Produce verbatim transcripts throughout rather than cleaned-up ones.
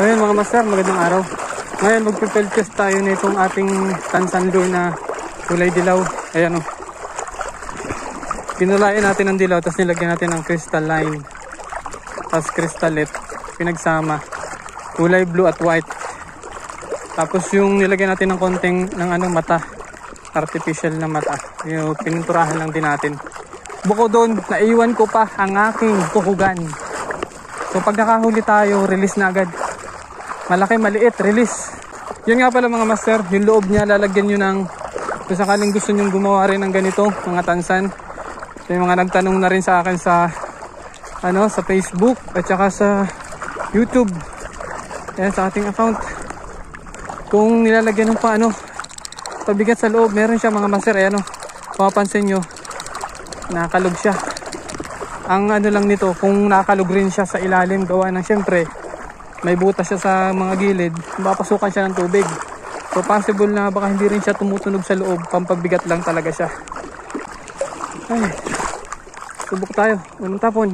Ayun mga master, magandang araw. Ngayon magpipel test tayo na itong ating Tansan lure na kulay dilaw. Ayan o. Oh. Pinulayan natin ang dilaw, tapos nilagyan natin ng crystalline. Tapos crystallet, pinagsama. Kulay blue at white. Tapos yung nilagyan natin ng konting ng ano, mata. Artificial na mata. Yung pininturahan lang din natin. Bukod doon, naiwan ko pa ang aking tuhugan. So pag nakahuli tayo, release na agad. Malaki, maliit, release. Yun nga pala mga master, yung loob niya lalagyan nyo ng, kung sakaling gusto nyo gumawa rin ng ganito, mga tansan. So yung mga nagtanong na rin sa akin sa ano, sa Facebook at saka sa YouTube. Ayan, sa ating account. Kung nilalagyan ng pa ano, pabigat sa loob, meron siya mga master. Ayan o, papansin nyo, nakalog siya. Ang ano lang nito, kung nakalog rin siya sa ilalim, gawa ng syempre may butas siya sa mga gilid, mapasukan siya ng tubig. So possible na baka hindi rin siya tumutunog sa loob, pampabigat lang talaga siya. Ay, subok tayo, unang tapon.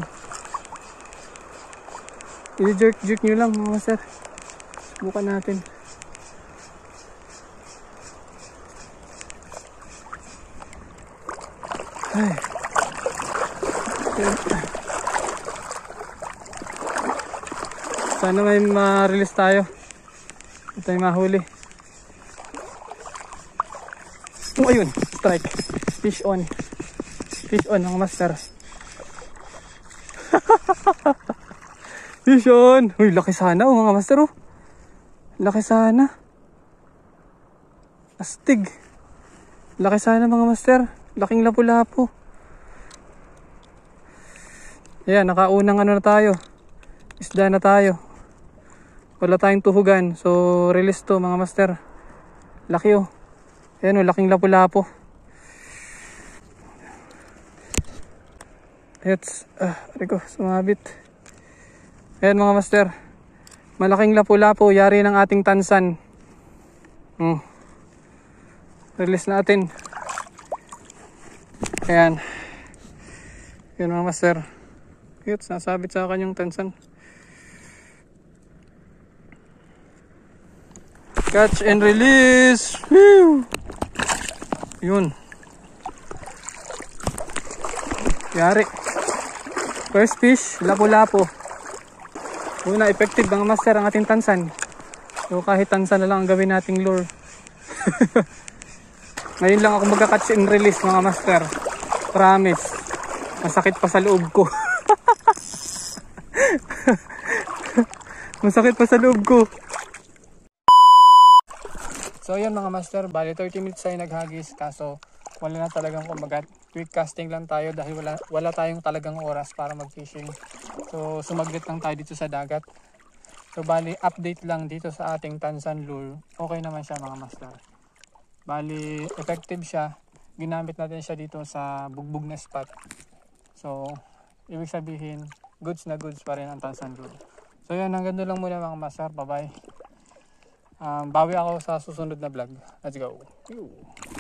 I-jerk-jerk nyo lang mga sir. Subukan natin. Ay. Sana may ma-release tayo. Ito yung mahuli. Oh, ayun, strike. Fish on. Fish on mga master. Fish on. Uy, laki sana oh mga master oh. Laki sana. Astig. Laki sana mga master. Laking lapu-lapu. Ayan, nakaunang ano na tayo. Isda na tayo. Wala tayong tuhugan. So, release to mga master. Laki oh. Ayan oh, laking lapu-lapu. It's, ah, riko, sumabit. Ayan mga master. Malaking lapu-lapu. Yari ng ating tansan. Hmm. Release natin. Ayan. Ayan mga master. Cute, nasabit sa kanyang tansan. Catch and release. Whew! Yun. Yari. First fish, lapu-lapu. Una, effective mga master ang ating tansan. So kahit tansan na lang ang gawin nating lure. Ngayon lang ako magka-catch and release mga master. Promise. Masakit pa sa loob ko. Masakit pa sa loob ko. So yan mga master, bali thirty minutes tayo naghagis, kaso wala na talagang kumagat. Quick casting lang tayo dahil wala, wala tayong talagang oras para mag-fishing. So sumaglit lang tayo dito sa dagat. So bali update lang dito sa ating Tansan lure. Okay naman siya mga master. Bali effective siya. Ginamit natin siya dito sa bugbog na spot. So ibig sabihin goods na goods pa rin ang Tansan lure. So yan, hanggang doon lang muna mga master. Bye bye. Um, bawi ako sa susunod na vlog. Let's go. Ew.